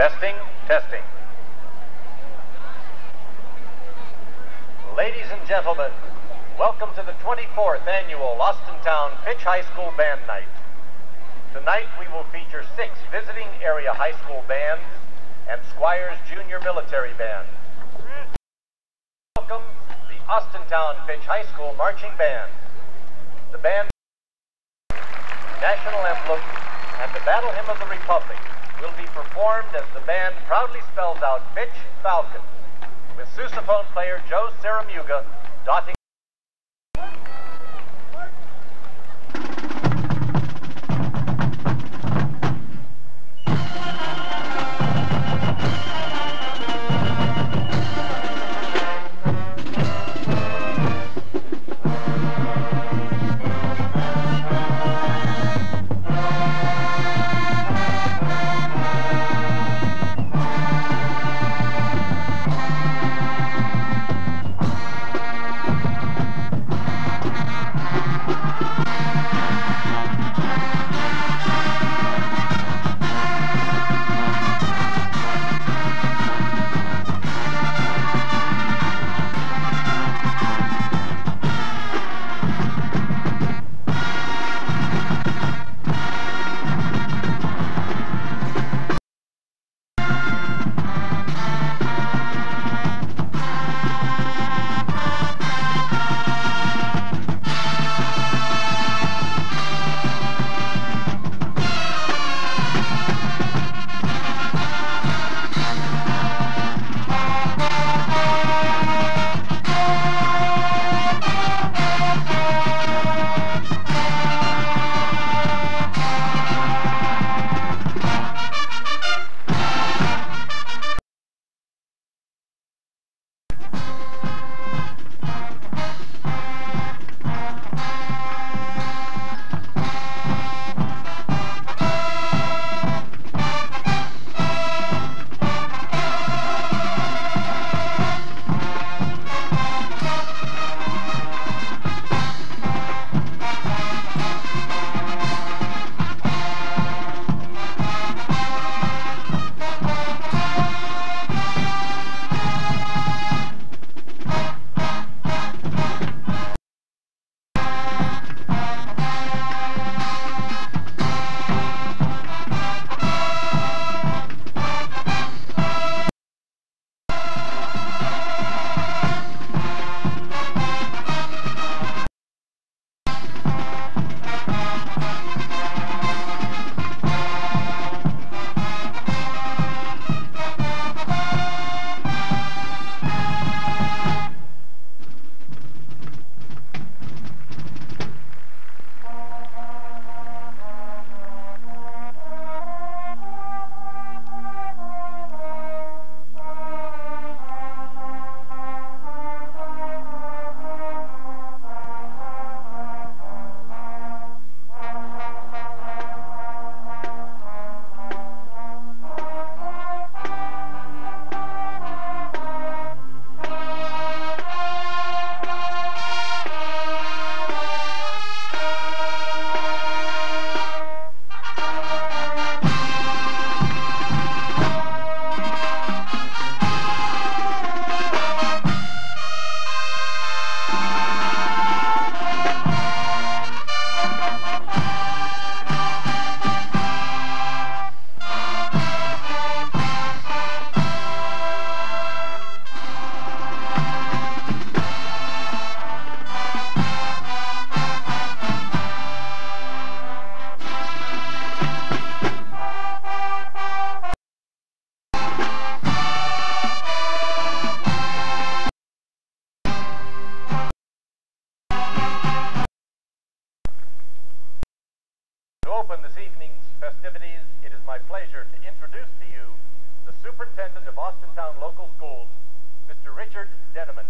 Testing, testing. Ladies and gentlemen, welcome to the 24th annual Austintown Fitch High School Band Night. Tonight we will feature 6 visiting area high school bands and Squires Junior Military Band. Welcome the Austintown Fitch High School Marching Band. The band, national emblem, and the Battle Hymn of the Republic will be performed as the band proudly spells out Fitch Falcon, with sousaphone player Joe Saramuga dotting. This evening's festivities, it is my pleasure to introduce to you the Superintendent of Austintown Local Schools, Mr. Richard Denneman.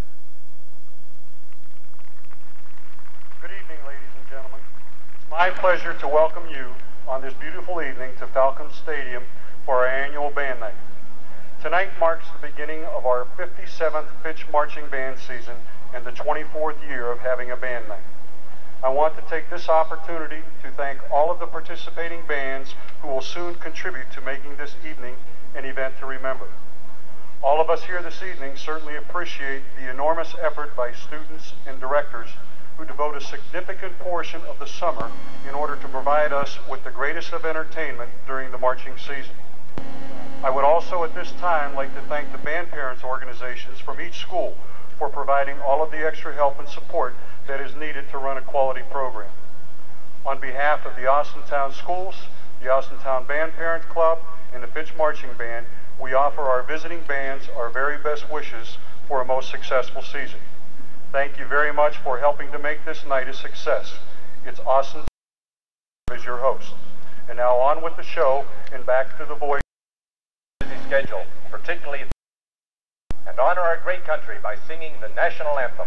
Good evening, ladies and gentlemen. It's my pleasure to welcome you on this beautiful evening to Falcon Stadium for our annual band night. Tonight marks the beginning of our 57th Fitch Marching Band season and the 24th year of having a band night. I want to take this opportunity to thank all of the participating bands who will soon contribute to making this evening an event to remember. All of us here this evening certainly appreciate the enormous effort by students and directors who devote a significant portion of the summer in order to provide us with the greatest of entertainment during the marching season. I would also at this time like to thank the band parents organizations from each school for providing all of the extra help and support that is needed to run a quality program. On behalf of the Austintown Schools, the Austintown Band Parent Club, and the Fitch Marching Band, we offer our visiting bands our very best wishes for a most successful season. Thank you very much for helping to make this night a success. It's Austin as your host. And now on with the show and back to the voice. Busy schedule, particularly, and honor our great country by singing the national anthem.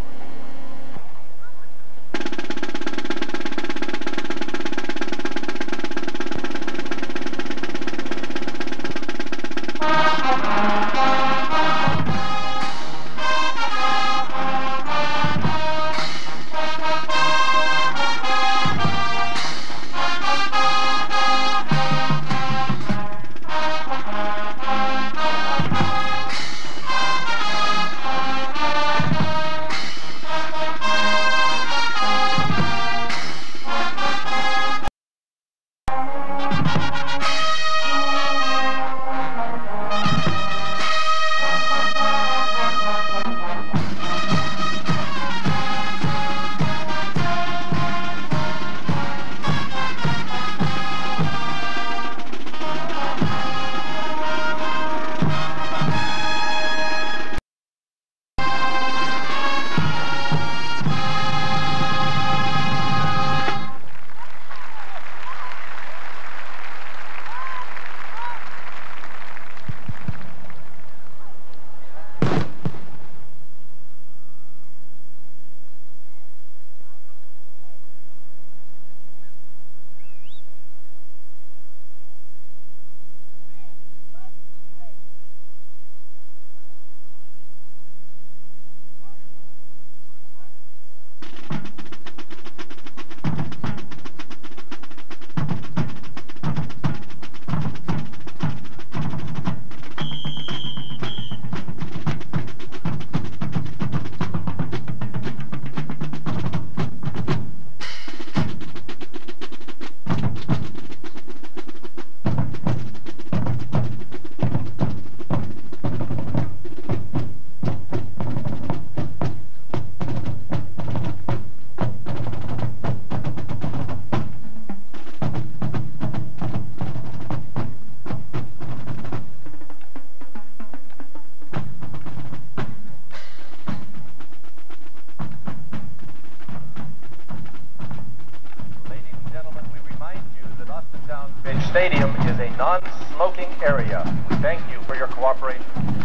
Stadium is a non-smoking area. We thank you for your cooperation.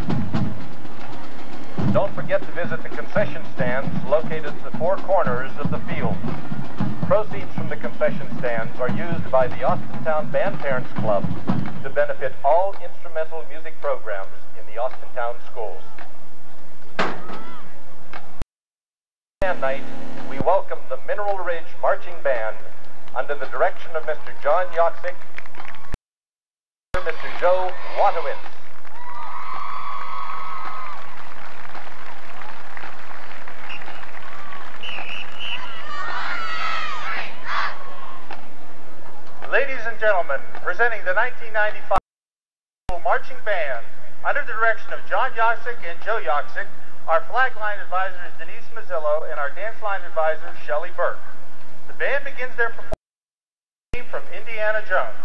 Don't forget to visit the concession stands located at the four corners of the field. Proceeds from the concession stands are used by the Austintown Band Parents Club to benefit all instrumental music programs in the Austintown schools. Band night, we welcome the Mineral Ridge Marching Band under the direction of Mr. John Yoxick, Mr. Joe Watowitz. Ladies and gentlemen, presenting the 1995 Marching Band under the direction of John Yoxick and Joe Yoxick, our flag line advisor is Denise Mazzillo, and our dance line advisor, Shelley Burke. The band begins their performance from Indiana Jones.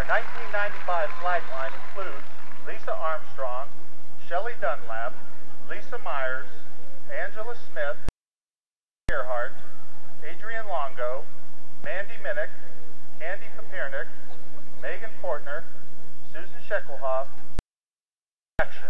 1995 flag line includes Lisa Armstrong, Shelley Dunlap, Lisa Myers, Angela Smith, Earhart, Adrian Longo, Mandy Minnick, Candy Papiernick, Megan Fortner, Susan Sheckelhoff. Action.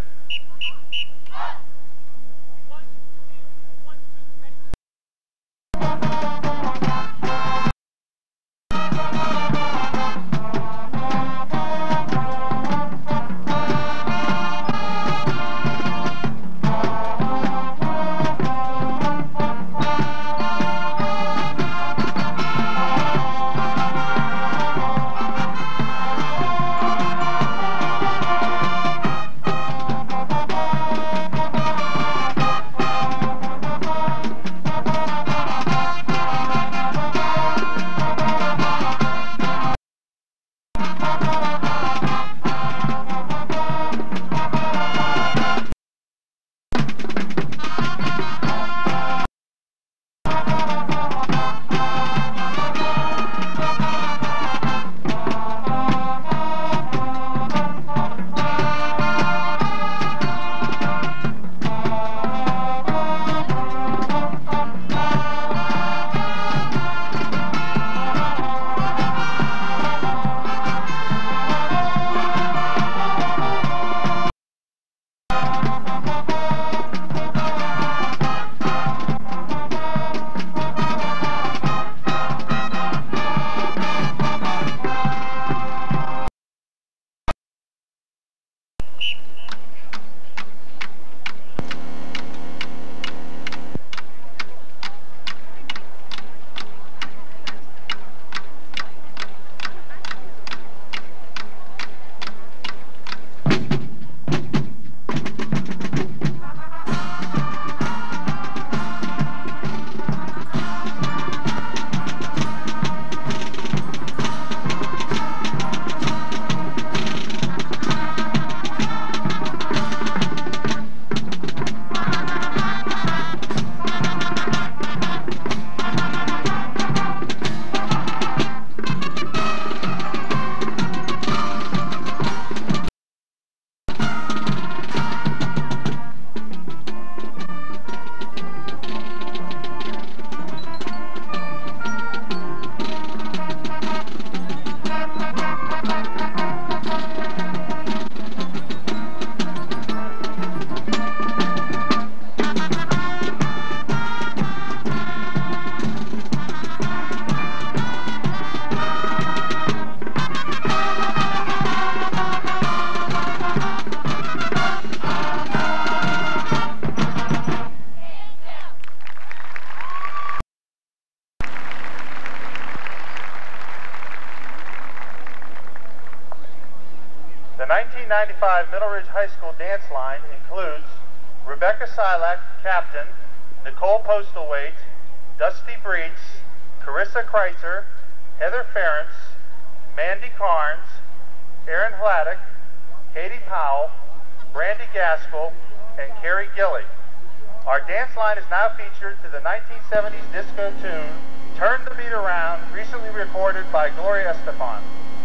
The 1995 Middle Ridge High School dance line includes Rebecca Silak, captain, Nicole Postlethwaite, Dusty Breeds, Carissa Kreitzer, Heather Ferentz, Mandy Carnes, Erin Hladek, Katie Powell, Brandy Gaskell, and Carrie Gilly. Our dance line is now featured to the 1970s disco tune, Turn the Beat Around, recently recorded by Gloria Estefan.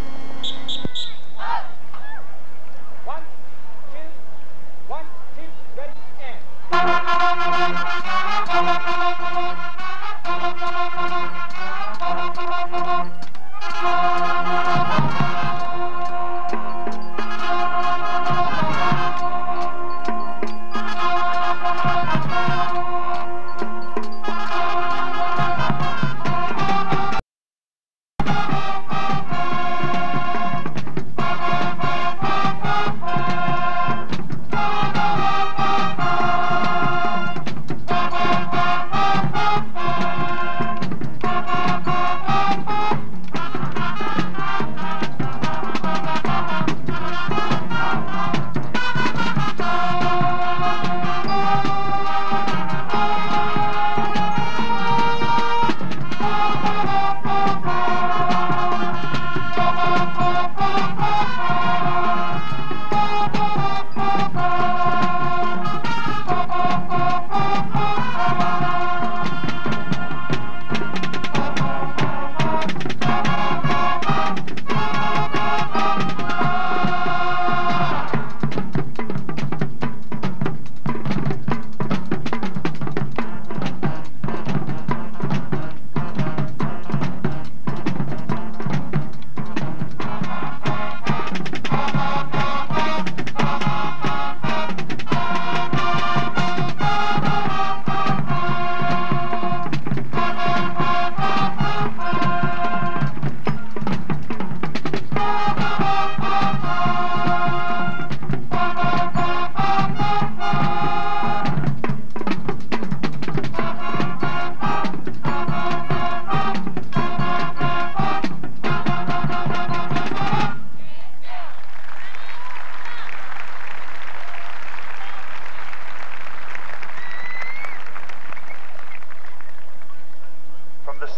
1, 2, ready, and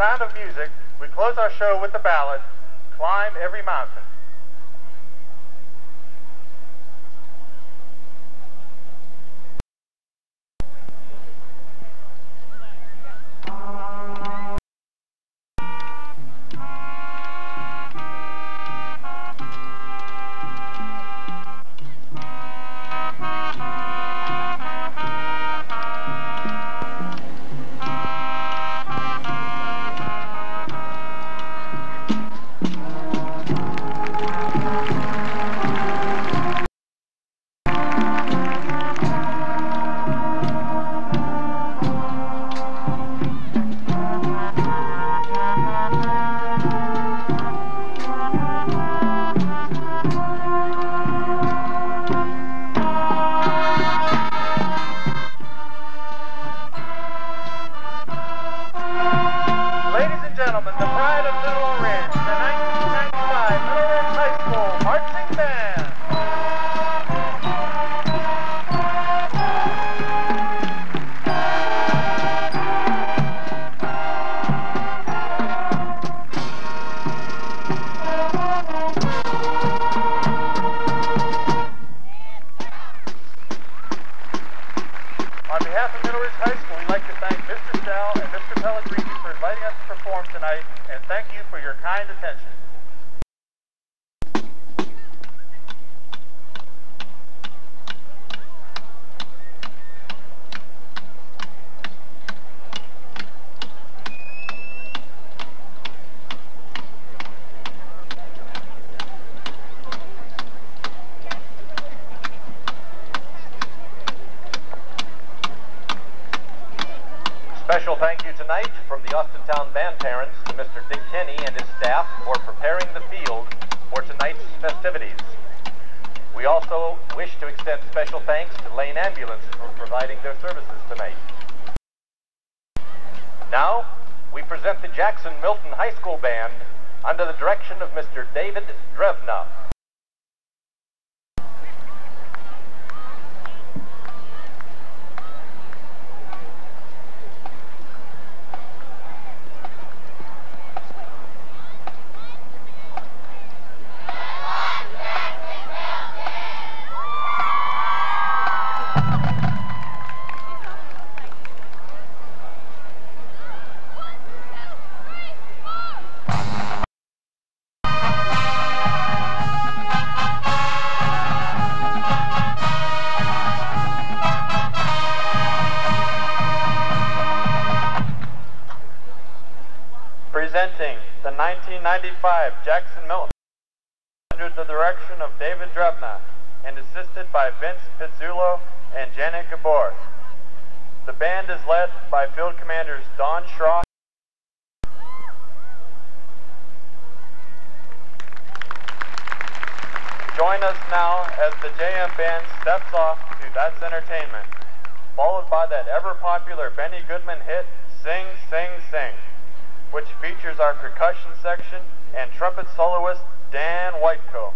Sound of Music, we close our show with the ballad, Climb Every Mountain. Special thank you tonight from the Austintown band parents to Mr. Dick Kenny and his staff for preparing the field for tonight's festivities. We also wish to extend special thanks to Lane Ambulance for providing their services tonight. Now, we present the Jackson Milton High School Band under the direction of Mr. David Drevna. Presenting the 1995 Jackson Milton under the direction of David Drevna and assisted by Vince Pizzulo and Janet Gabor. The band is led by Field Commanders Don Schrock. Join us now as the JM Band steps off to That's Entertainment, followed by that ever-popular Benny Goodman hit, Sing, Sing, Sing, which features our percussion section and trumpet soloist Dan Whiteco.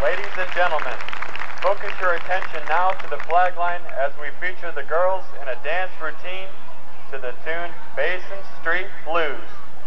Ladies and gentlemen, focus your attention now to the flag line as we feature the girls in a dance routine to the tune Basin Street Blues.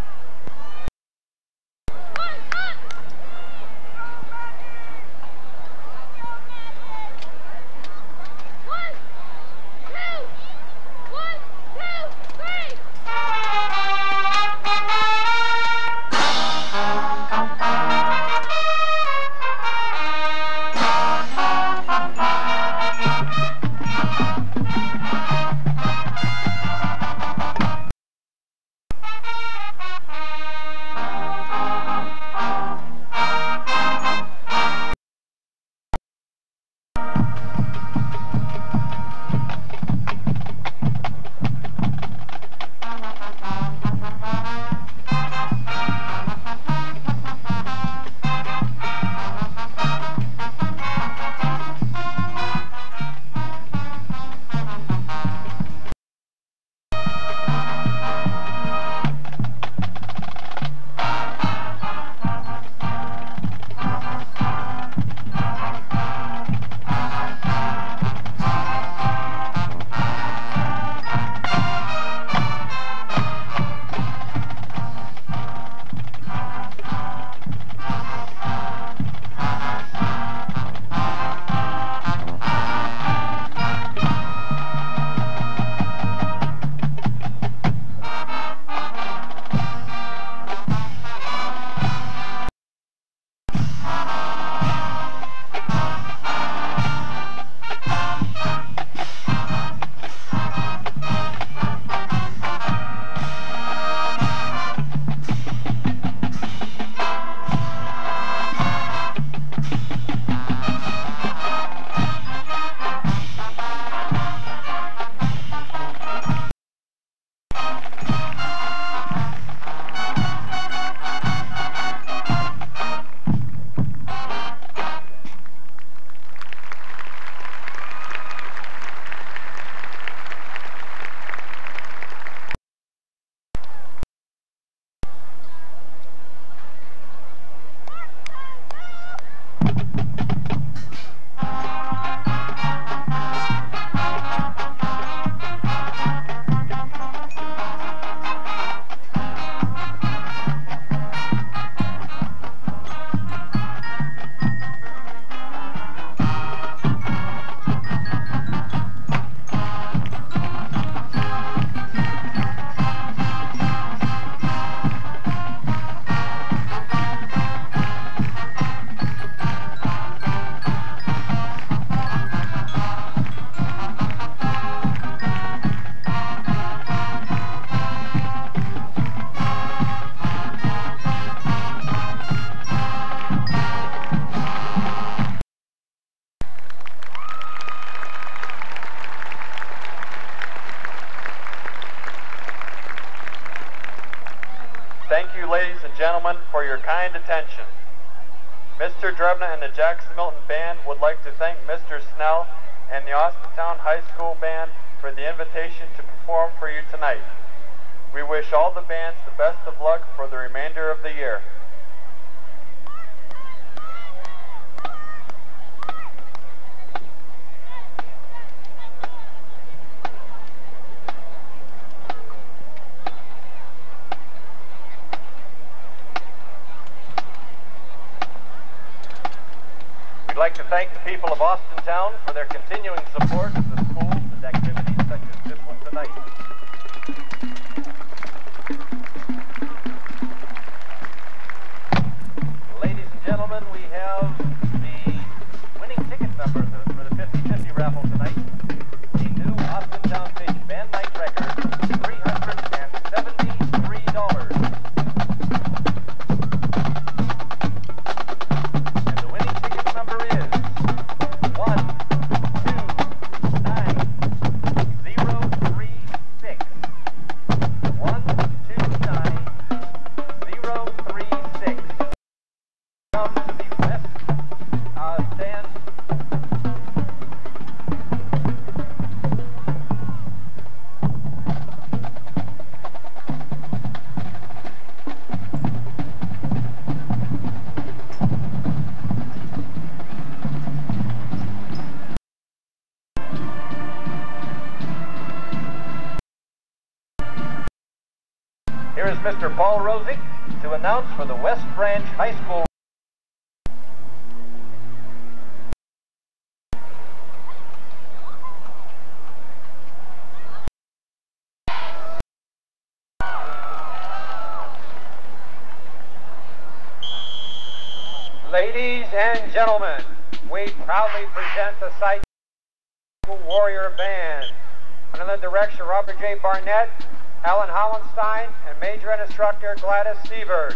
Thank you, ladies and gentlemen, for your kind attention. Mr. Drebna and the Jackson Milton Band would like to thank Mr. Snell and the Austintown High School Band for the invitation to perform for you tonight. We wish all the bands the best of luck for the remainder of the year. We'd like to thank the people of Austintown for their continuing support of the schools and activities such as this one tonight. Ladies and gentlemen, we have the winning ticket number for the 50-50 raffle tonight. A new Austintown Fish Band Night record, $373. Here is Mr. Paul Rosick to announce for the West Branch High School. Ladies and gentlemen, we proudly present the Site Warrior Band. Under the direction of Robert J. Barnett, Alan Hollenstein, and Major and Instructor Gladys Sievers.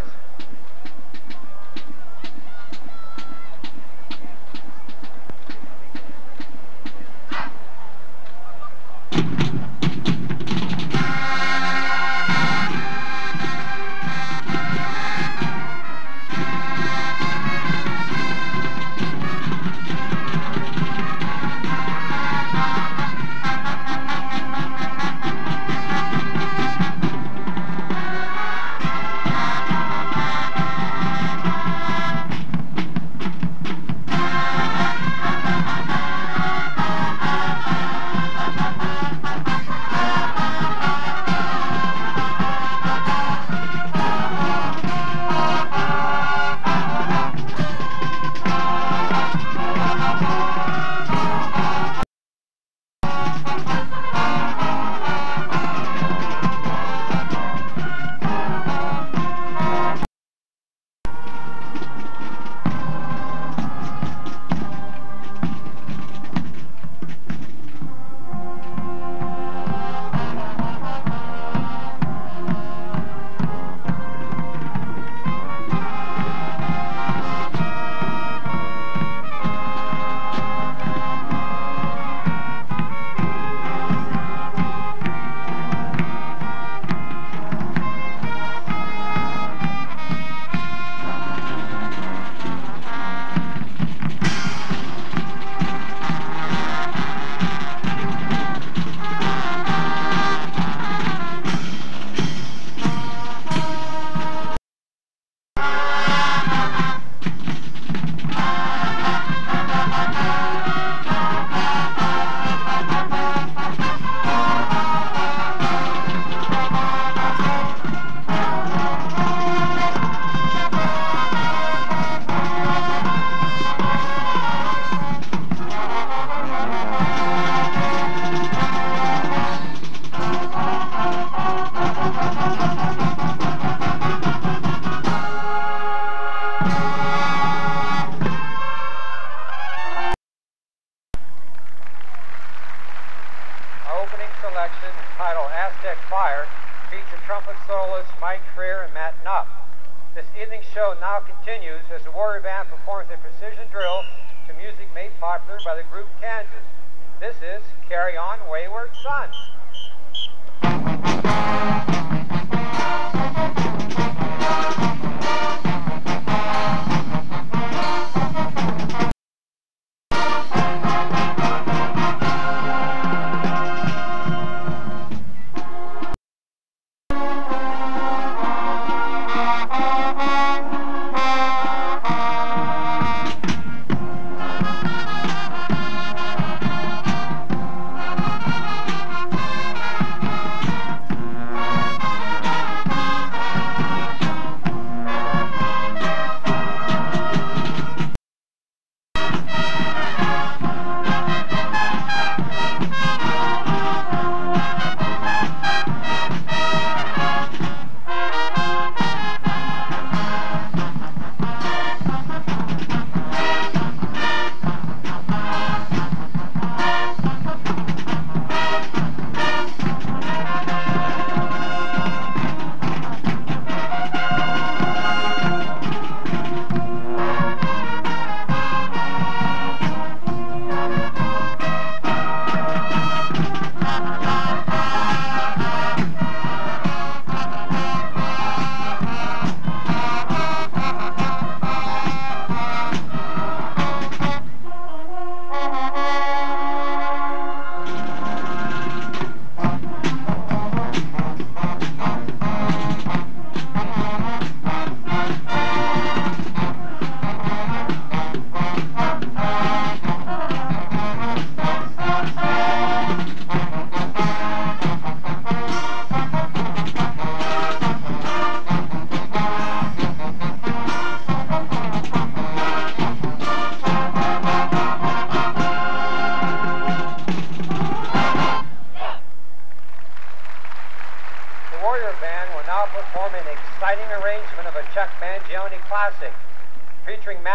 Entitled Aztec Fire featured trumpet soloists Mike Freer and Matt Nupp. This evening's show now continues as the Warrior Band performs a precision drill to music made popular by the group Kansas. This is Carry On Wayward Son.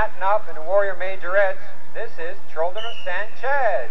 Matt Nupp and the Warrior Majorettes, this is Children of Sanchez.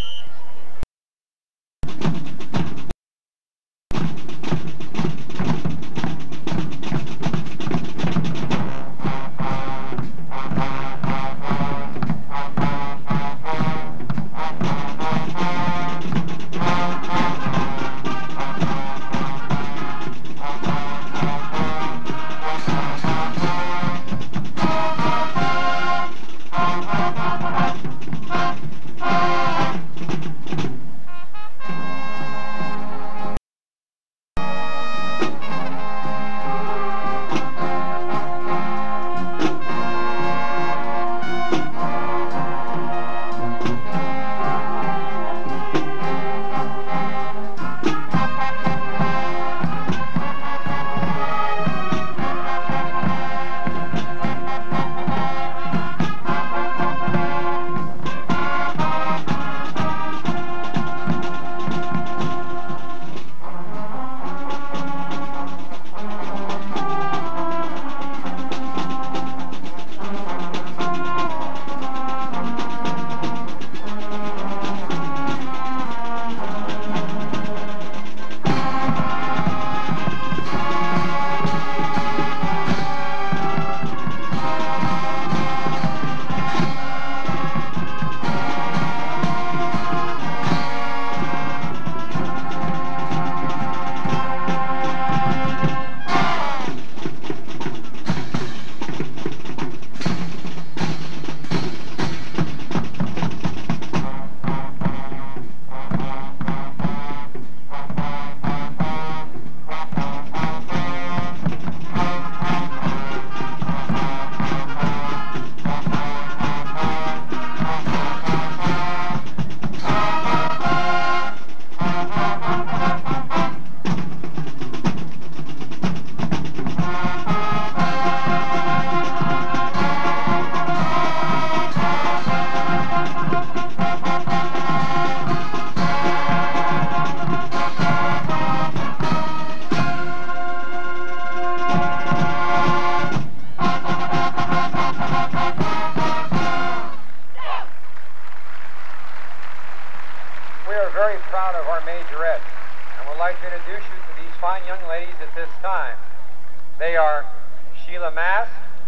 They are Sheila Mast,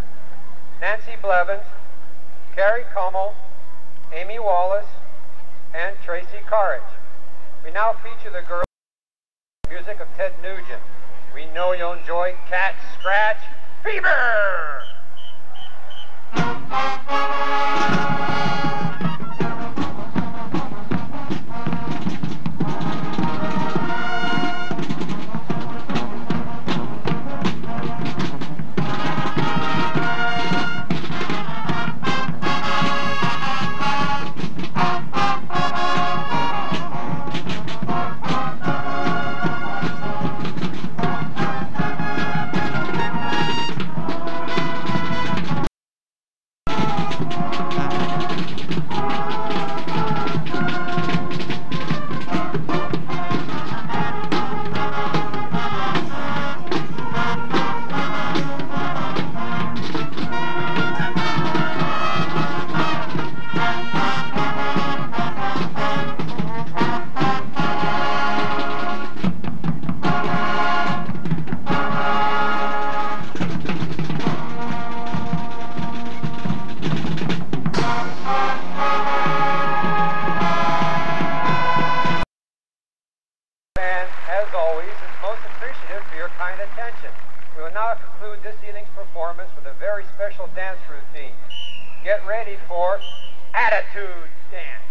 Nancy Blevins, Carrie Kummel, Amy Wallace, and Tracy Carriage. We now feature the girls with the music of Ted Nugent. We know you'll enjoy Cat Scratch Fever! Get ready for Attitude Dance.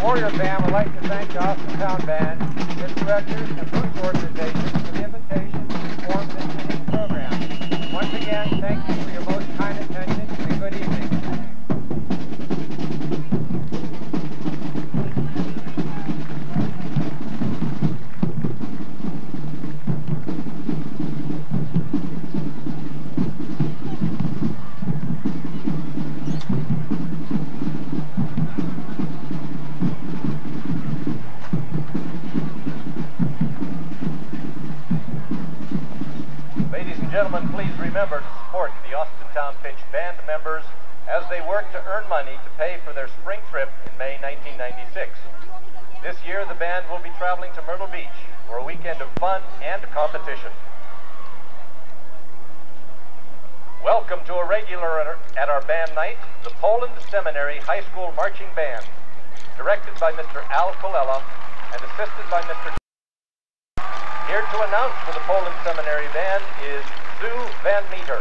Warrior Band would like to thank the Austintown Band, its directors, and booth organizations for the invitation to perform this evening's program. Once again, thank you for your most kind attention and good evening. Ladies and gentlemen, please remember to support the Austintown Pitch Band members as they work to earn money to pay for their spring trip in May 1996. This year, the band will be traveling to Myrtle Beach for a weekend of fun and competition. Welcome to a regular at our band night, the Poland Seminary High School Marching Band, directed by Mr. Al Colella and assisted by Mr. Here to announce for the Poland Seminary Band is Sue Van Meter.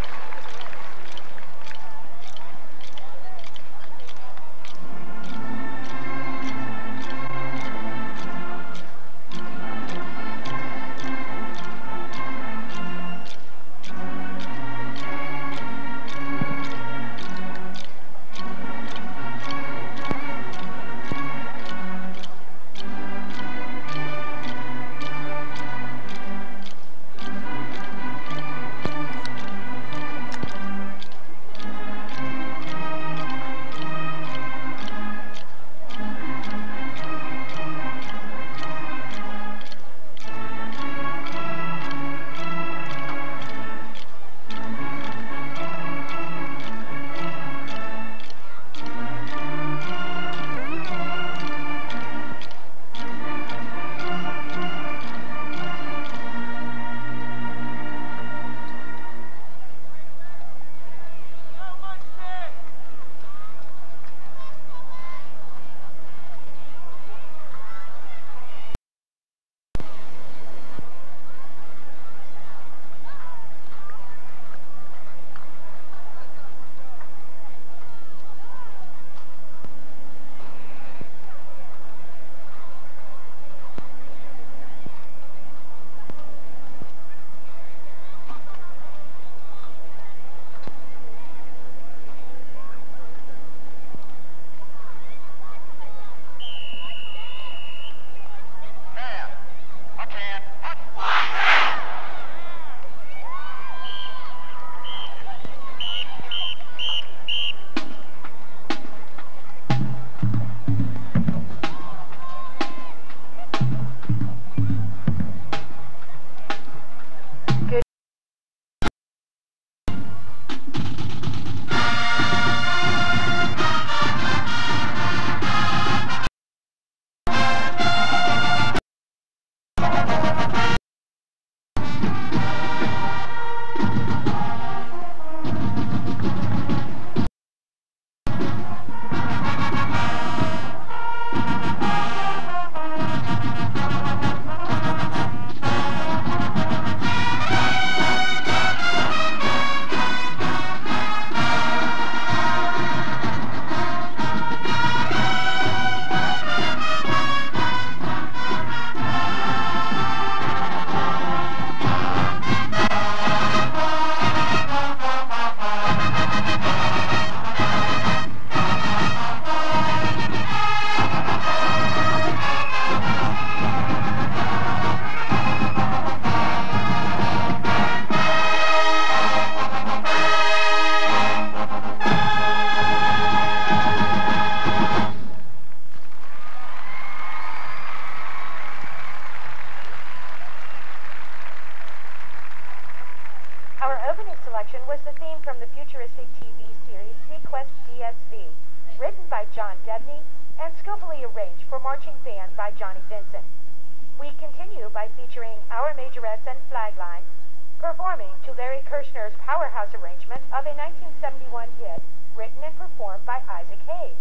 was the theme from the futuristic TV series Sequest DSV, written by John Debney and skillfully arranged for marching band by Johnny Vincent. We continue by featuring our majorettes and flagline, performing to Larry Kirshner's powerhouse arrangement of a 1971 hit written and performed by Isaac Hayes.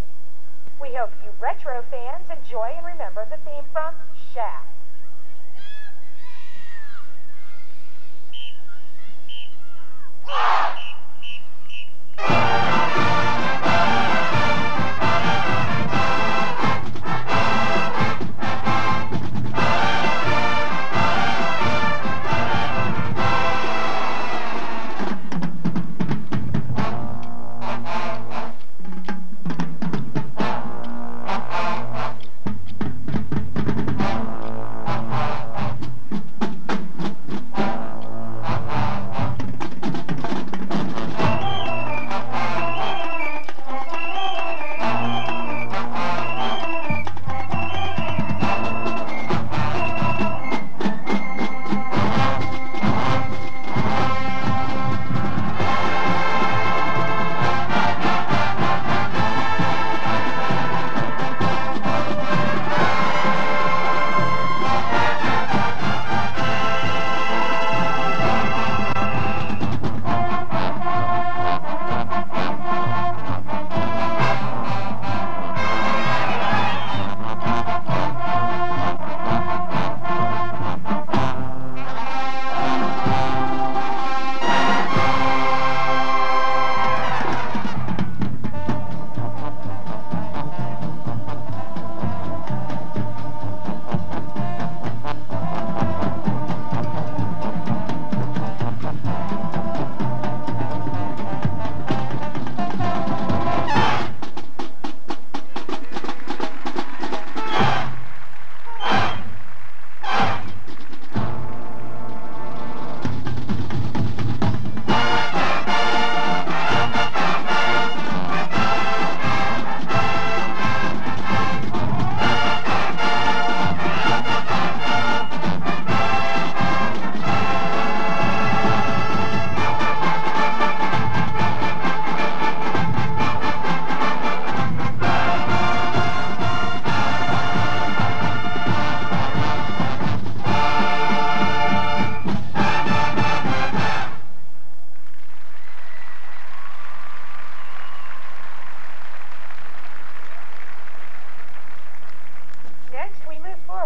We hope you retro fans enjoy and remember the theme from Shaft.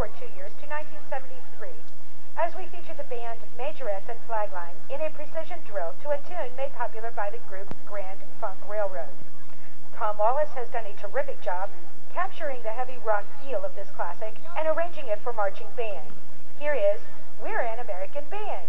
forward 2 years to 1973 as we feature the band Majorettes and Flagline in a precision drill to a tune made popular by the group Grand Funk Railroad. Tom Wallace has done a terrific job capturing the heavy rock feel of this classic and arranging it for marching band. Here is We're an American Band.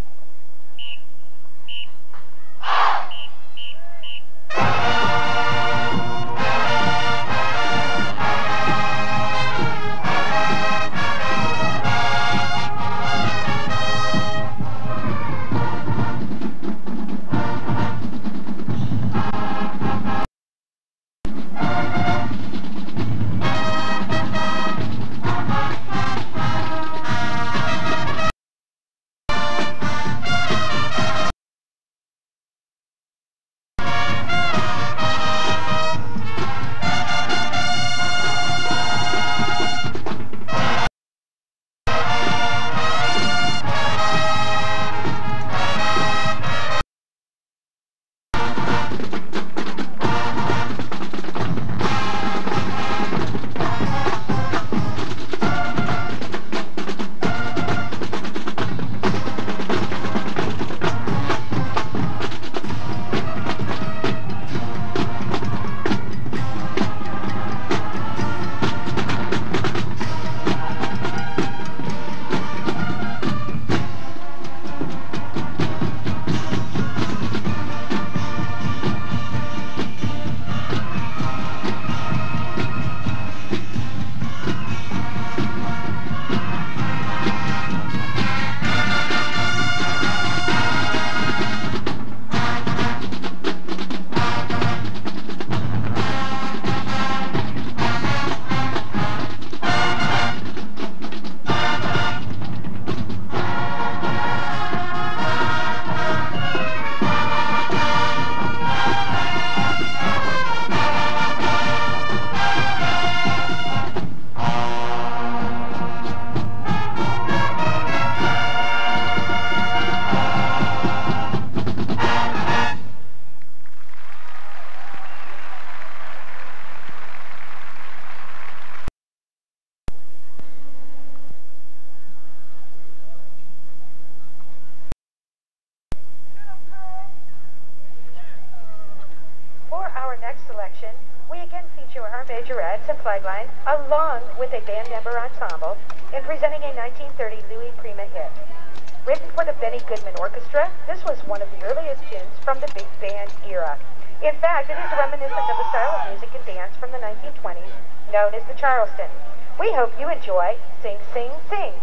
Selection, we again feature our Majorettes and Flagline along with a band member ensemble in presenting a 1930 Louis Prima hit. Written for the Benny Goodman Orchestra, this was one of the earliest tunes from the big band era. In fact, it is reminiscent of a style of music and dance from the 1920s known as the Charleston. We hope you enjoy Sing, Sing, Sing.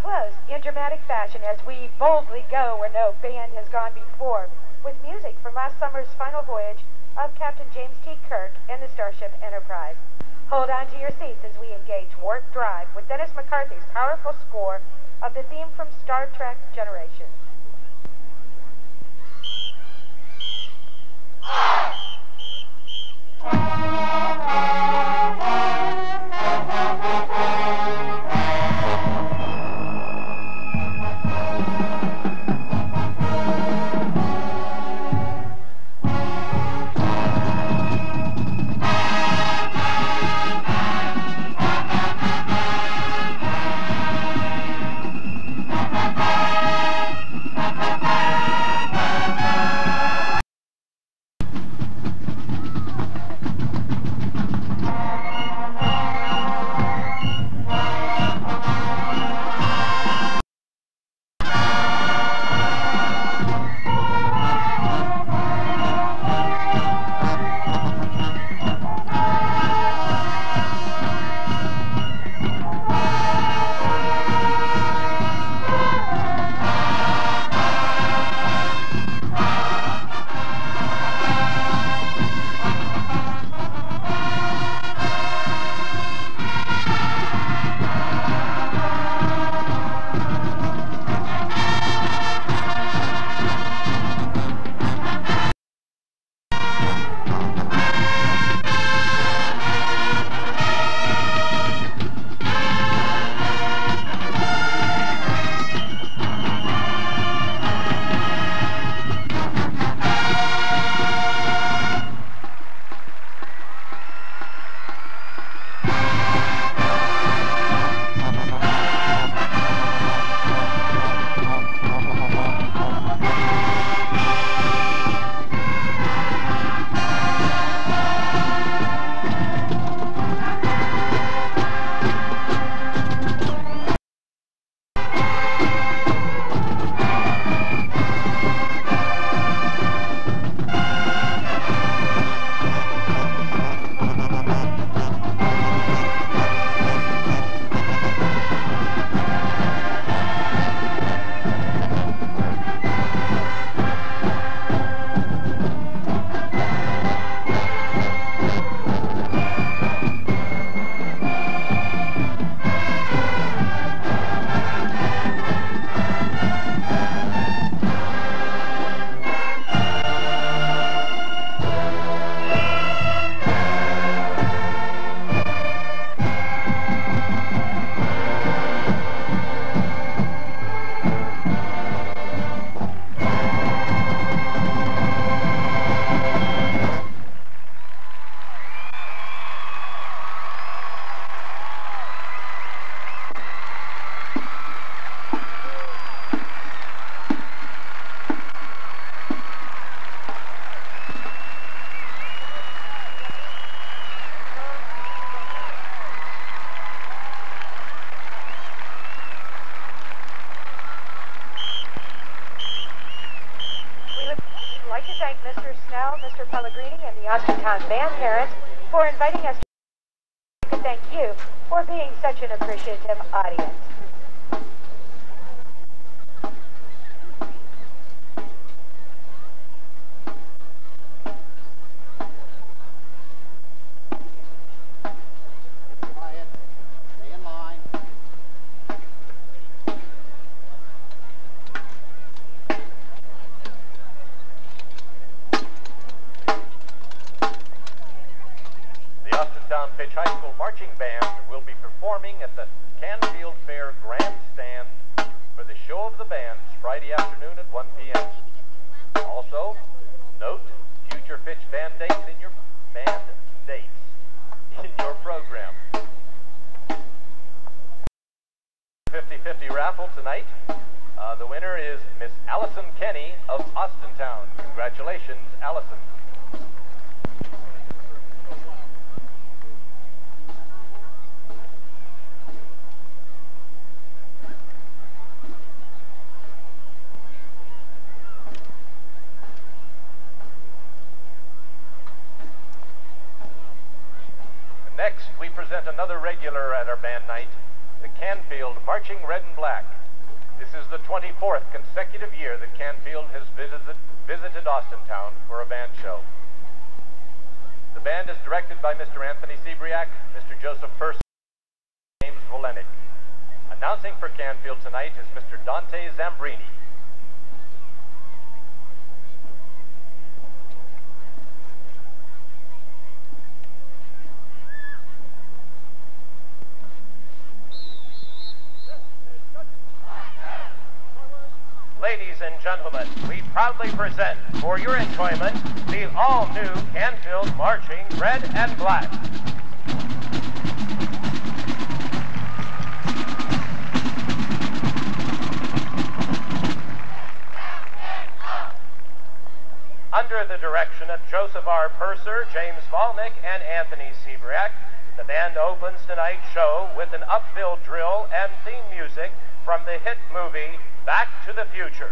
close in dramatic fashion as we boldly go where no band has gone before, with music from last summer's final voyage of Captain James T. Kirk and the Starship Enterprise. Hold on to your seats as we engage Warp Drive with Dennis McCarthy's powerful score of the theme from Star Trek Generations. Mr. Pellegrini and the Austintown band parents for inviting us to thank you for being such an appreciative audience. Pitch High School Marching Band will be performing at the Canfield Fair Grandstand for the show of the bands Friday afternoon at 1 p.m. Also, note future Pitch band dates in your program. 50-50 raffle tonight. The winner is Miss Allison Kenny of Austintown. Congratulations, Allison. Next, we present another regular at our band night, the Canfield Marching Red and Black. This is the 24th consecutive year that Canfield has visited Austintown for a band show. The band is directed by Mr. Anthony Sebriak, Mr. Joseph Purcell, and James Volenick. Announcing for Canfield tonight is Mr. Dante Zambrini. Ladies and gentlemen, we proudly present for your enjoyment the all-new Canfield Marching Red and Black. Under the direction of Joseph R. Purser, James Volnick, and Anthony Sebriak, the band opens tonight's show with an upfill drill and theme music from the hit movie Back to the Future.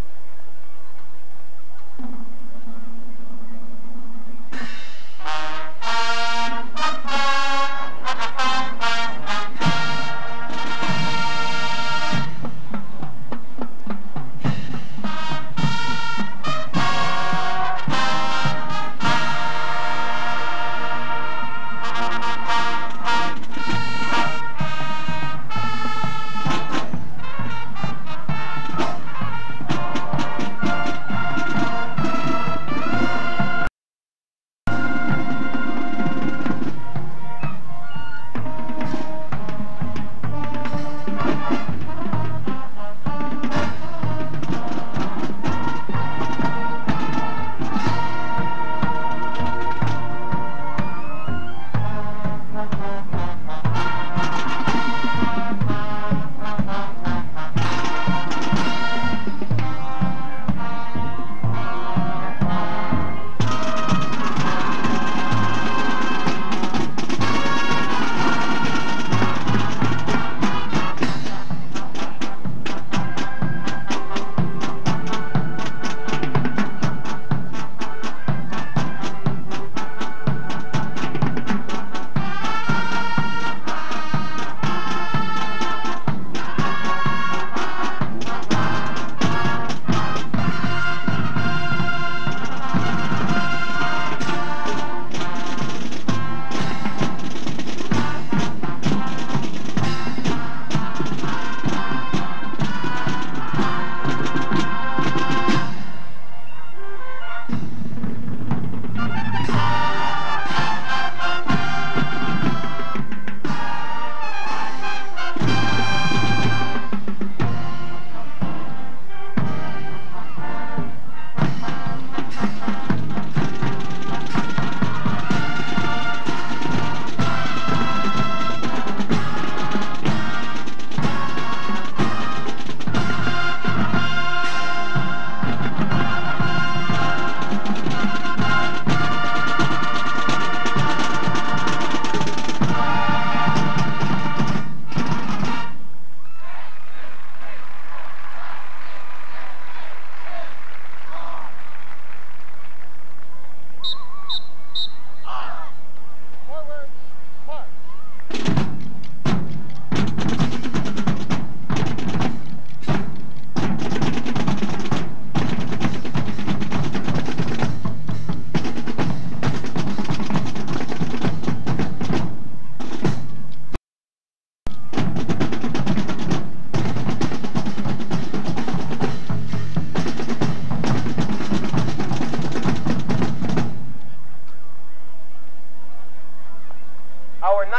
Our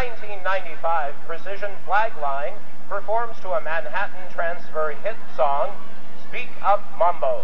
1995 Precision Flag Line performs to a Manhattan Transfer hit song, Speak Up Mambo.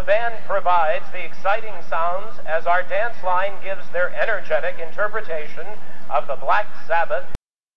band provides the exciting sounds as our dance line gives their energetic interpretation of the Black Sabbath.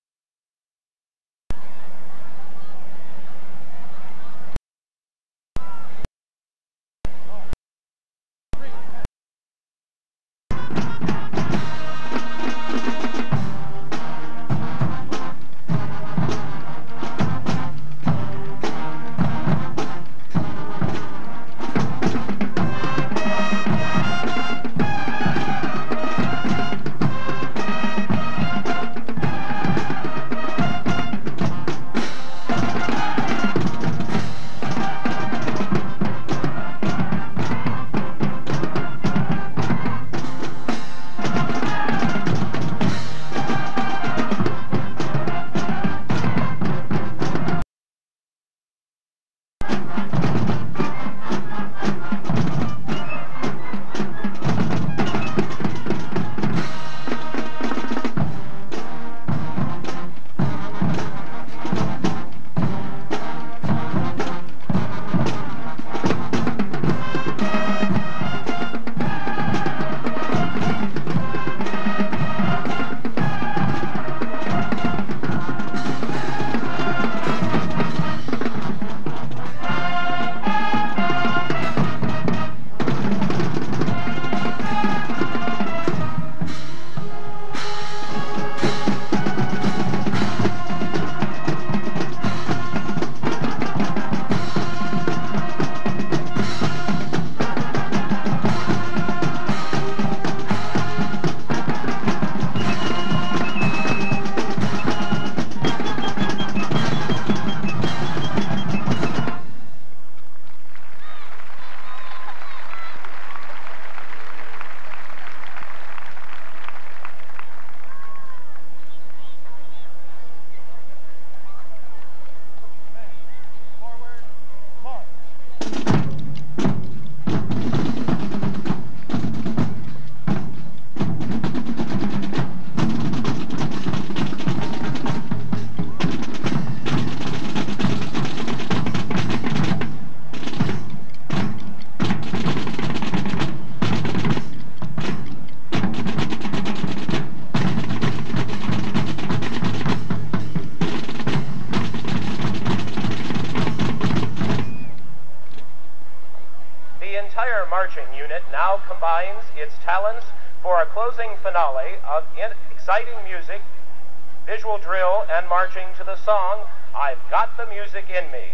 Marching unit now combines its talents for a closing finale of exciting music, visual drill, and marching to the song, I've Got the Music in Me.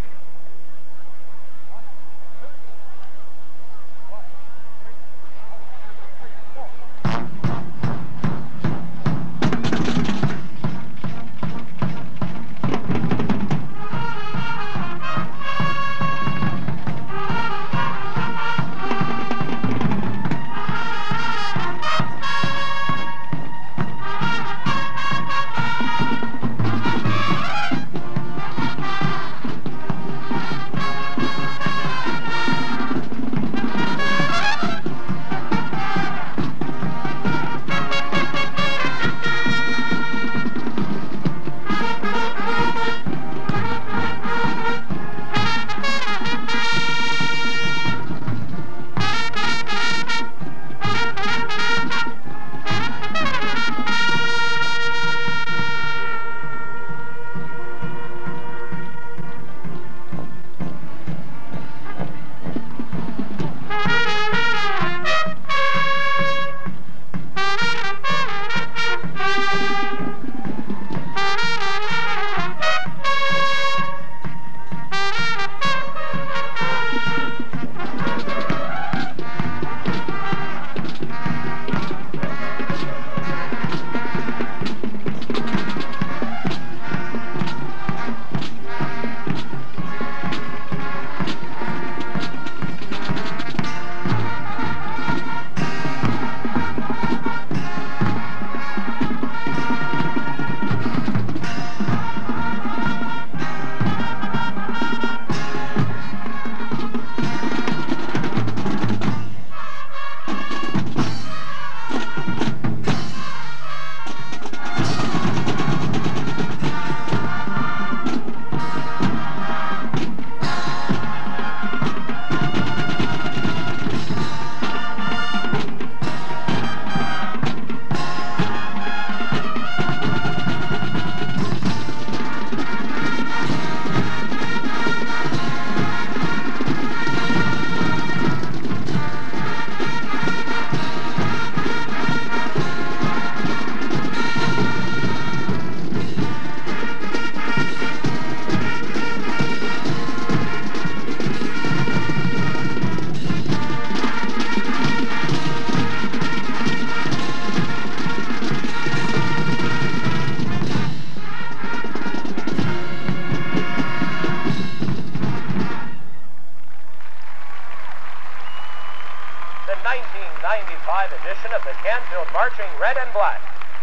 1995 edition of the Canfield Marching Red and Black.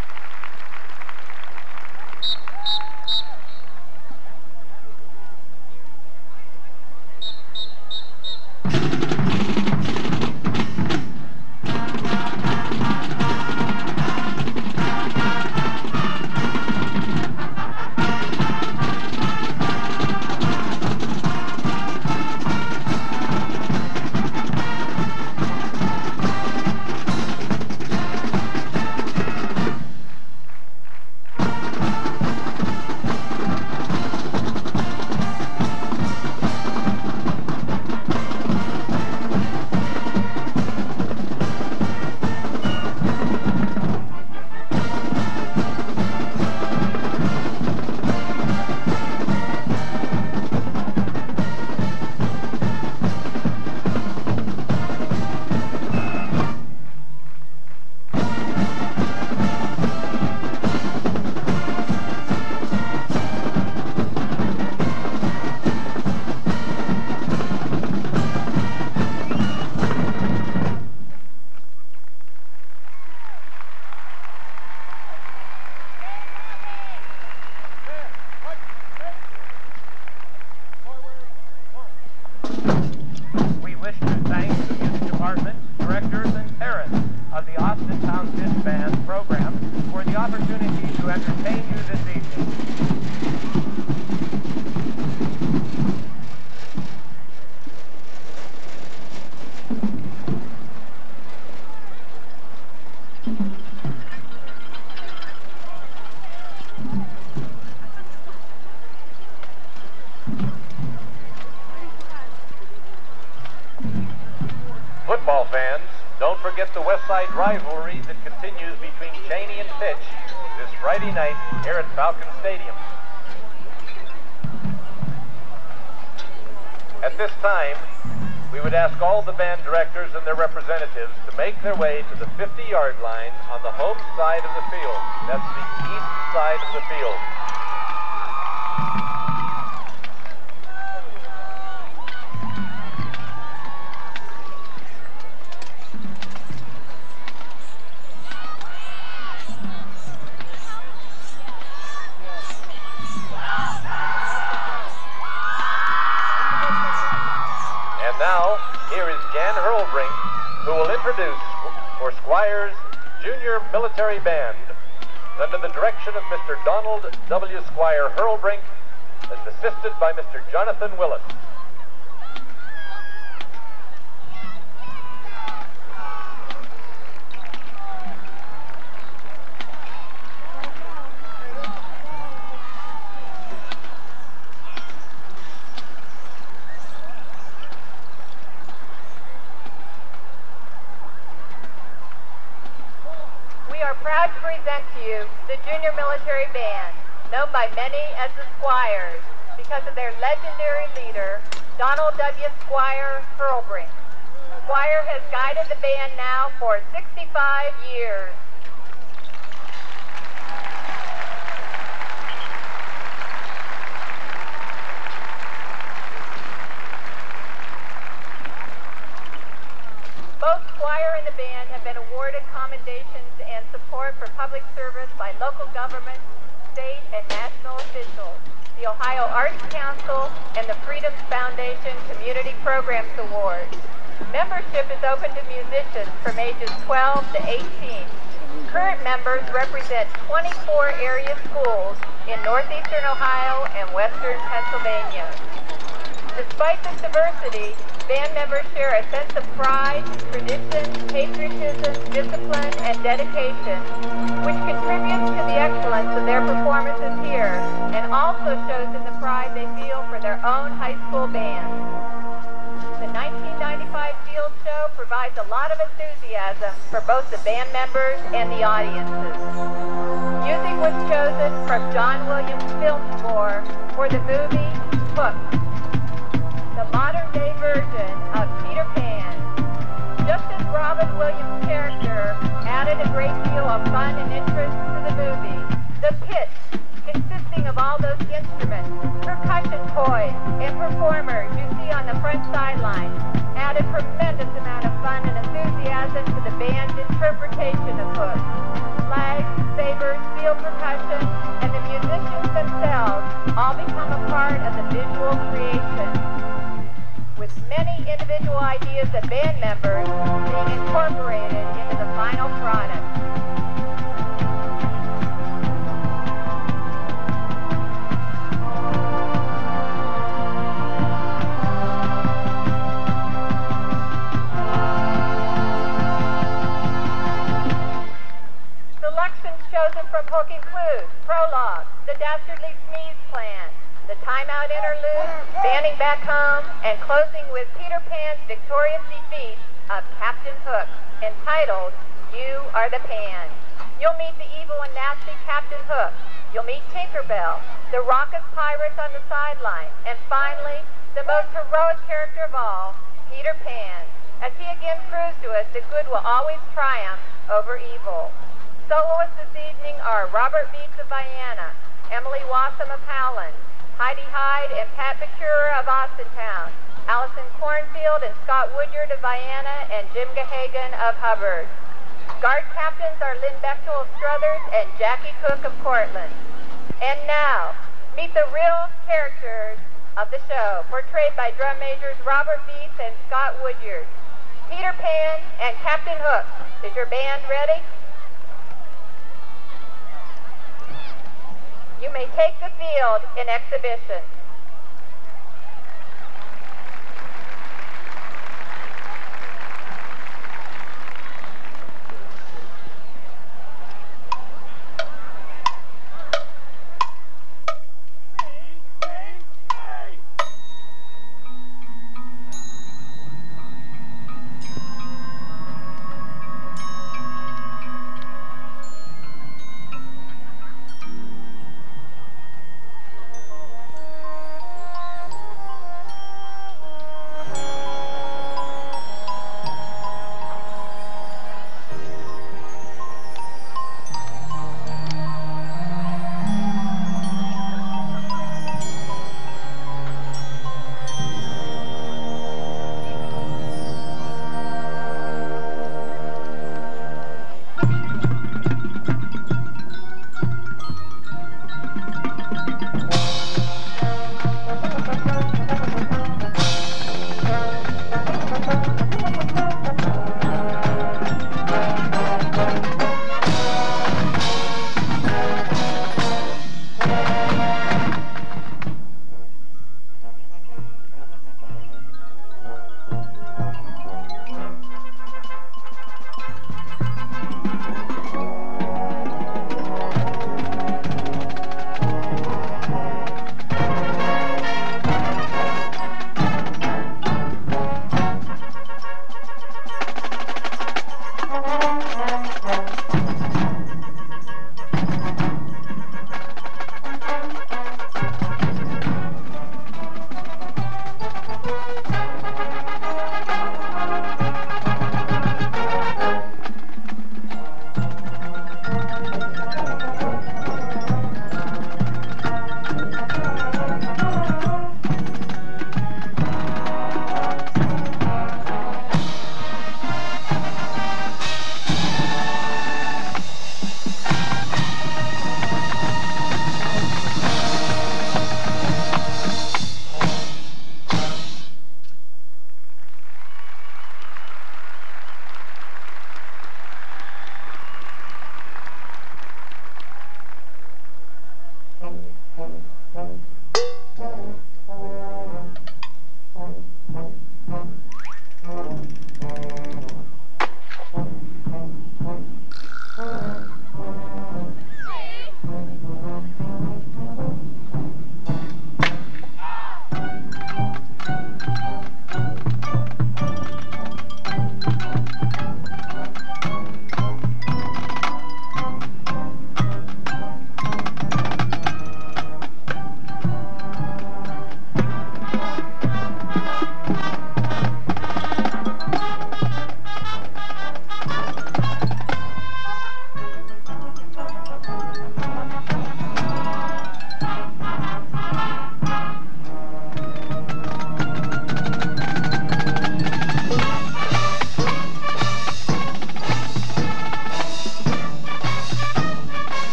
We wish to thank the music department, directors, and parents of the Austin Town Fish Band program for the opportunity to entertain you this evening. Football fans, don't forget the West Side rivalry that continues between Cheney and Fitch this Friday night here at Falcon Stadium. At this time, we would ask all the band directors and their representatives to make their way to the 50-yard line on the home side of the field. That's the east side of the field. Now, here is Jan Hurlbrink, who will introduce for Squires Junior Military Band, under the direction of Mr. Donald W. Squire Hurlbrink, and assisted by Mr. Jonathan Willis. We are proud to present to you the Junior Military Band, known by many as the Squires, because of their legendary leader, Donald W. Squire Hurlbrink. Squire has guided the band now for 65 years. Both Squire and the band have been awarded commendations and support for public service by local governments, state and national officials, the Ohio Arts Council, and the Freedoms Foundation Community Programs Award. Membership is open to musicians from ages 12 to 18. Current members represent 24 area schools in northeastern Ohio and western Pennsylvania. Despite this diversity, band members share a sense of pride, tradition, patriotism, discipline, and dedication, which contributes to the excellence of their performances here, and also shows in the pride they feel for their own high school band. The 1995 field show provides a lot of enthusiasm for both the band members and the audiences. Music was chosen from John Williams' film score for the movie Hooked, the modern-day version of Peter Pan. Just as Robin Williams' character added a great deal of fun and interest to the movie, the pit, consisting of all those instruments, percussion toys, and performers you see on the front sideline, add a tremendous amount of fun and enthusiasm to the band's interpretation of Hook. Flags, sabers, steel percussion, and the musicians themselves all become a part of the visual creation, with many individual ideas of band members being incorporated into the final product. Selections chosen from Hook include Prologue, The Dastardly Sneeze Plan, The Timeout Interlude, Banding Back Home, and closing with Peter Pan's victorious defeat of Captain Hook, entitled You Are the Pan. You'll meet the evil and nasty Captain Hook. You'll meet Tinkerbell, the raucous pirates on the sideline, and finally, the most heroic character of all, Peter Pan, as he again proves to us that good will always triumph over evil. Soloists this evening are Robert Beats of Vienna, Emily Wassam of Howland, Heidi Hyde and Pat Pecura of Austintown, Allison Cornfield and Scott Woodyard of Vienna, and Jim Gahagan of Hubbard. Guard captains are Lynn Bechtel of Struthers and Jackie Cook of Cortland. And now, meet the real characters of the show, portrayed by drum majors Robert Beats and Scott Woodyard. Peter Pan and Captain Hook. Is your band ready? You may take the field in exhibition.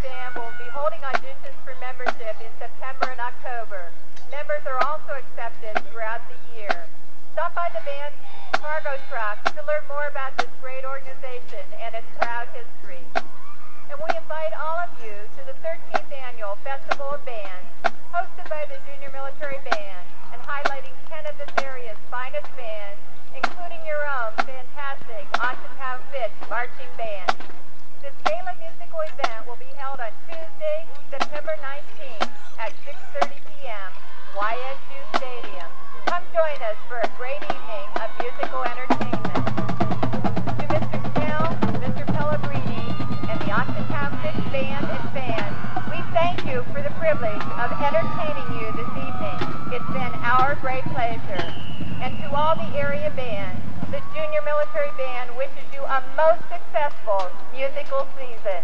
Band will be holding auditions for membership in September and October. Members are also accepted throughout the year. Stop by the band's cargo truck to learn more about this great organization and its proud history. And we invite all of you to the 13th Annual Festival of Bands, hosted by the Junior Military Band and highlighting 10 of this area's finest bands, including your own fantastic Austintown Fitch Marching Band. This gala musical event will be held on Tuesday, September 19th at 6:30 p.m. YSU Stadium. Come join us for a great evening of musical entertainment. To Mr. Snell, Mr. Pellegrini, and the Austintown Fitch Band and fans, we thank you for the privilege of entertaining you this evening. It's been our great pleasure. And to all the area bands, the Junior Military Band wishes you a most successful musical season.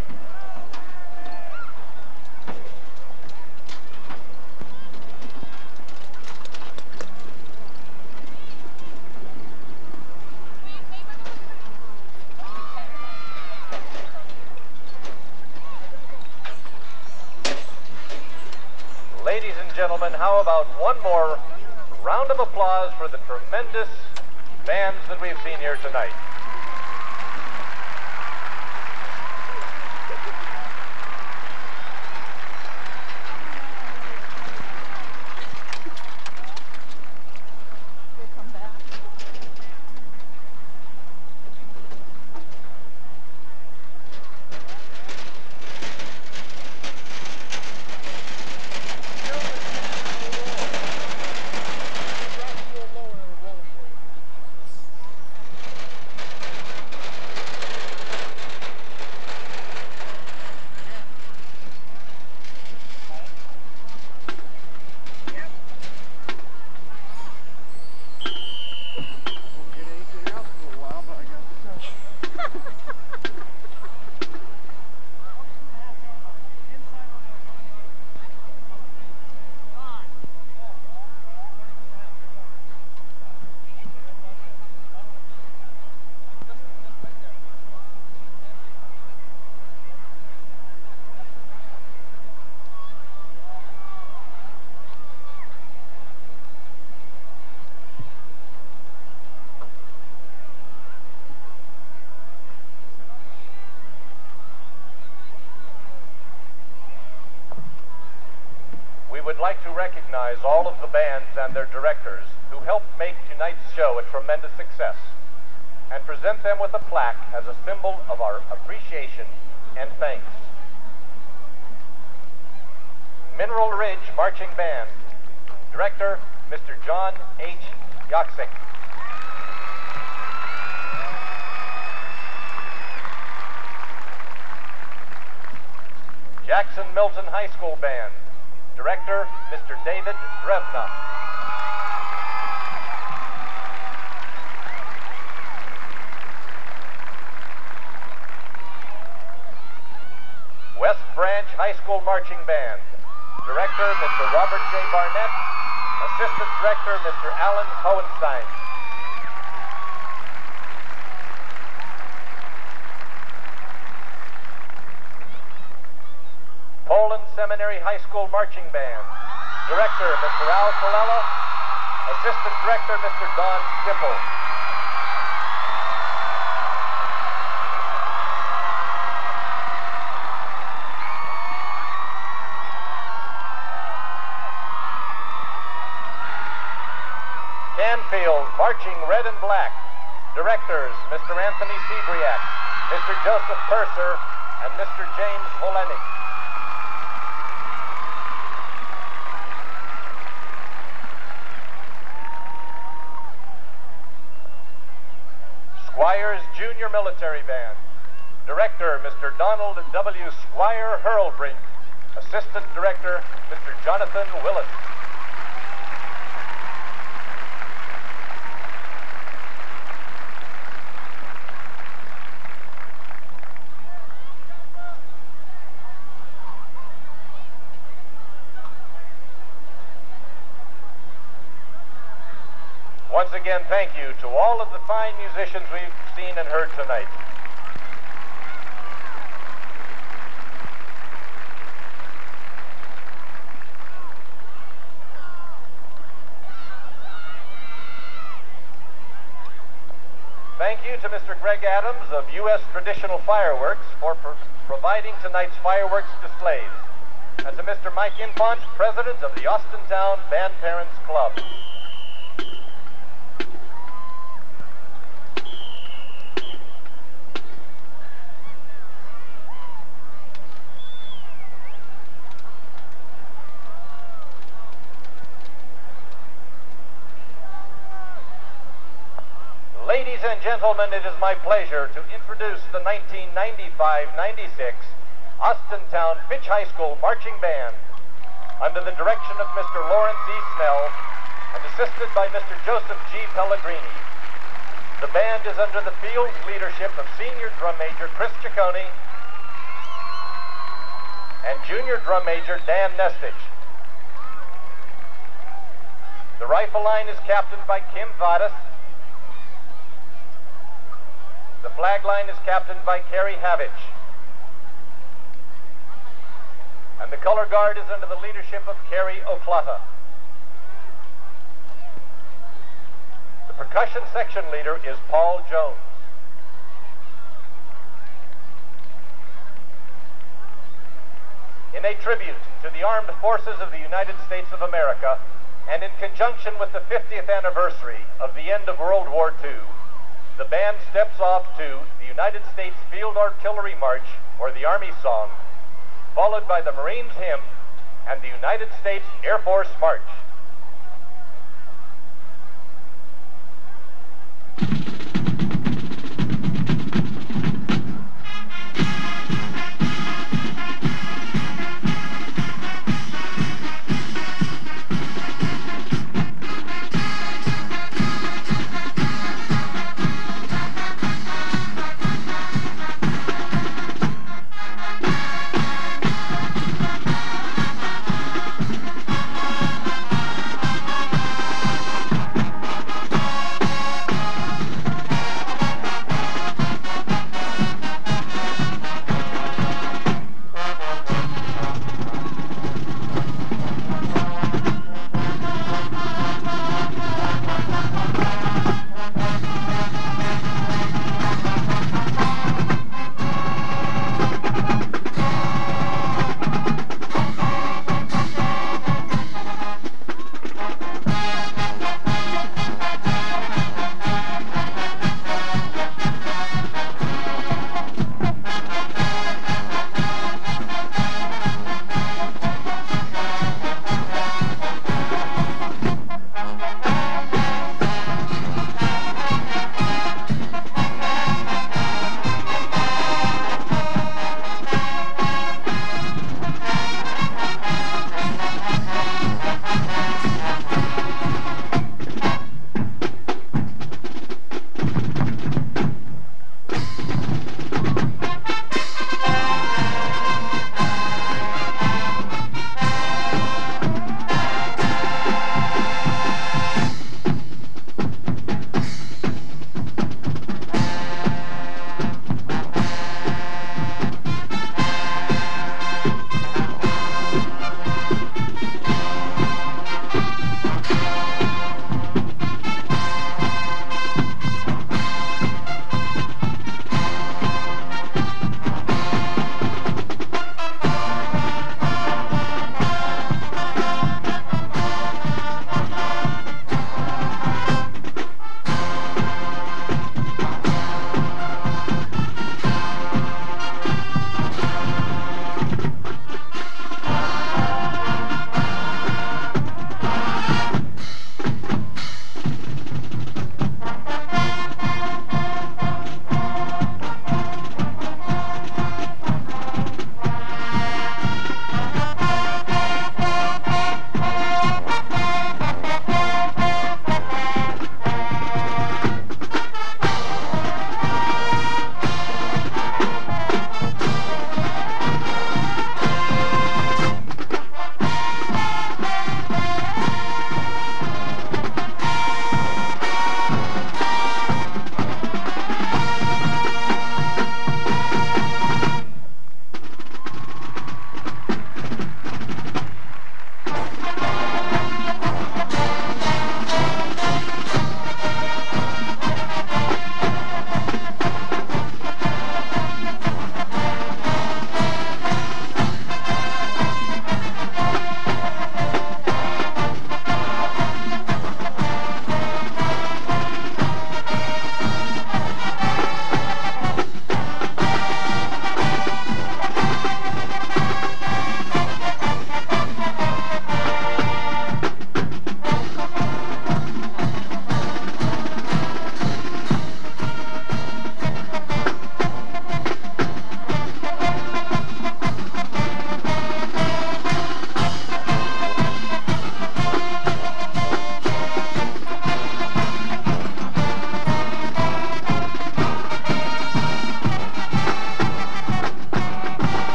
Ladies and gentlemen, how about one more round of applause for the tremendous bands that we've seen here tonight. We would like to recognize all of the bands and their directors who helped make tonight's show a tremendous success and present them with a plaque as a symbol of our appreciation and thanks. Mineral Ridge Marching Band, Director Mr. John H. Yoksik. Jackson Milton High School Band, Director, Mr. David Drevna. West Branch High School Marching Band, Director, Mr. Robert J. Barnett, Assistant Director, Mr. Alan Hohenstein. Poland Seminary High School Marching Band, Director, Mr. Al Colella, Assistant Director, Mr. Don Stipple. Canfield Marching Red and Black, Directors, Mr. Anthony Sebriak, Mr. Joseph Purser, and Mr. James Olenek. Squires Junior Military Band, Director, Mr. Donald W. Squire Hurlbrink, Assistant Director, Mr. Jonathan Willis. Once again, thank you to all of the fine musicians we've seen and heard tonight. Thank you to Mr. Greg Adams of U.S. Traditional Fireworks for providing tonight's fireworks displays, and to Mr. Mike Infant, President of the Austintown Band Parents Club. Ladies and gentlemen, it is my pleasure to introduce the 1995-96 Austintown Fitch High School Marching Band under the direction of Mr. Lawrence E. Snell and assisted by Mr. Joseph G. Pellegrini. The band is under the field leadership of Senior Drum Major Chris Ciccone and Junior Drum Major Dan Nestich. The rifle line is captained by Kim Vadas. The flag line is captained by Kerry Havich. And the color guard is under the leadership of Kerry Oclata. The percussion section leader is Paul Jones. In a tribute to the Armed Forces of the United States of America, and in conjunction with the 50th anniversary of the end of World War II, the band steps off to the United States Field Artillery March, or the Army Song, followed by the Marines Hymn and the United States Air Force March.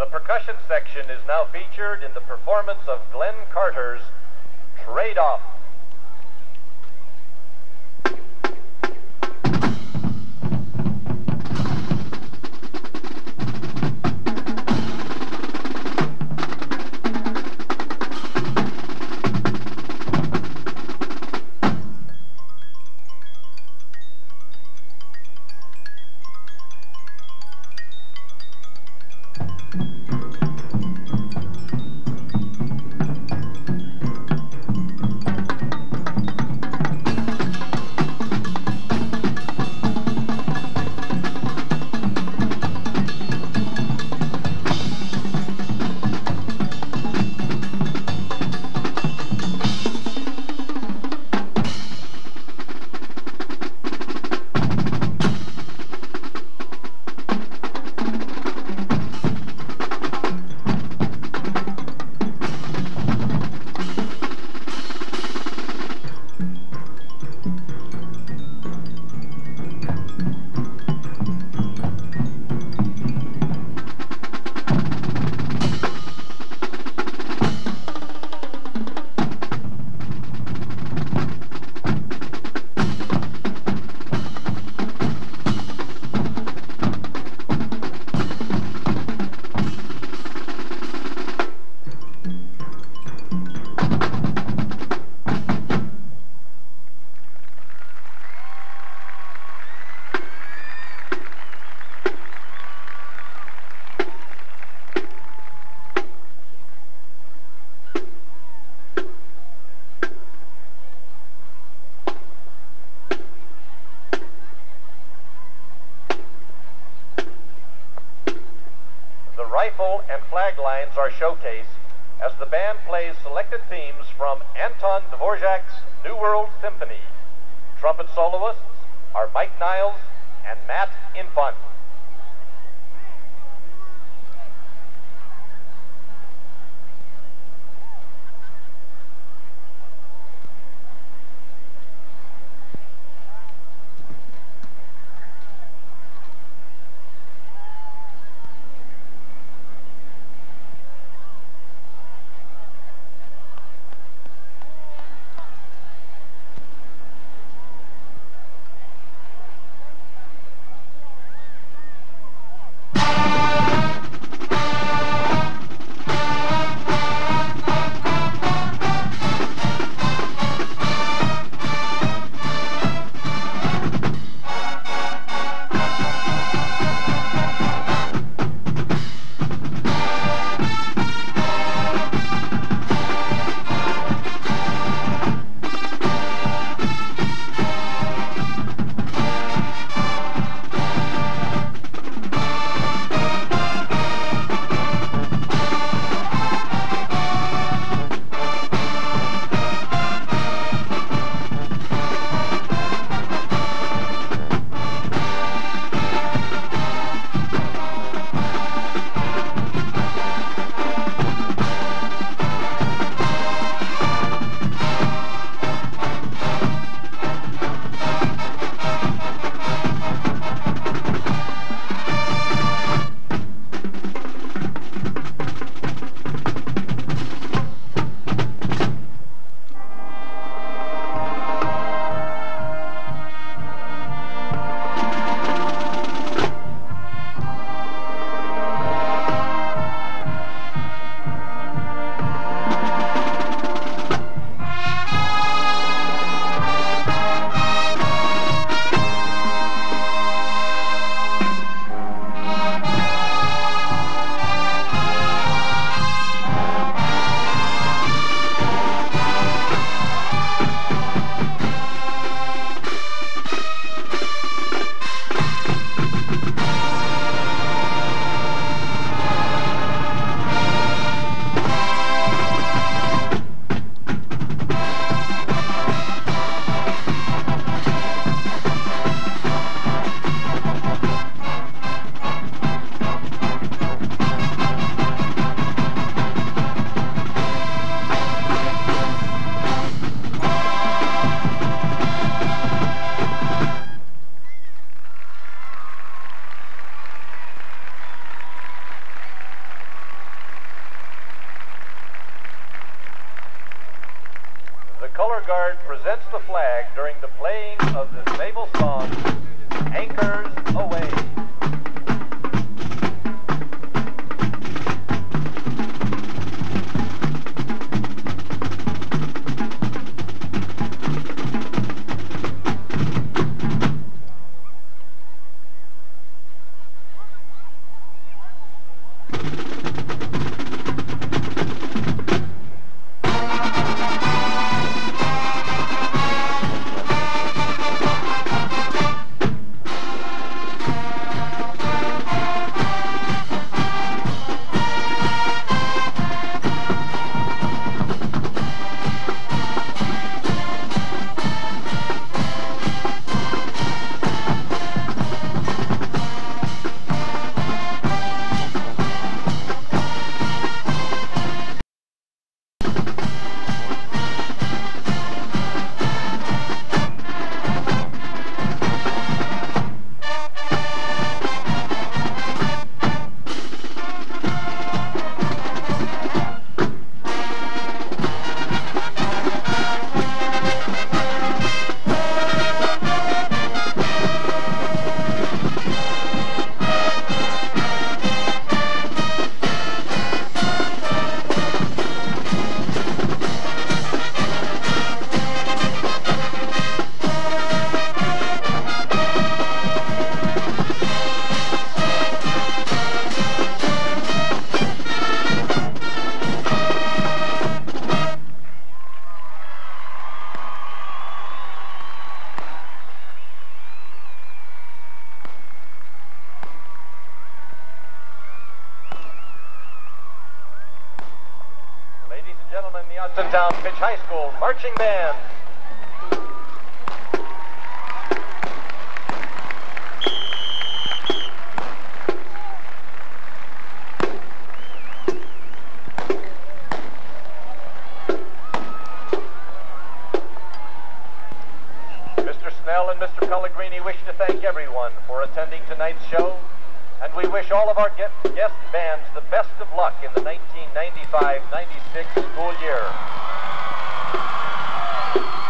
The percussion section is now featured in the performance of Glenn Carter's Trade Off. Rifle and flag lines are showcased as the band plays selected themes from Anton Dvorak's New World Symphony. Trumpet soloists are Mike Niles and Matt Infant. color guard presents the flag during the playing of this naval song, Anchors Away. The Austintown Fitch High School Marching Band. Mr. Snell and Mr. Pellegrini wish to thank everyone for attending tonight's show, and we wish all of our guest bands the best of luck in the 1995-96 school year.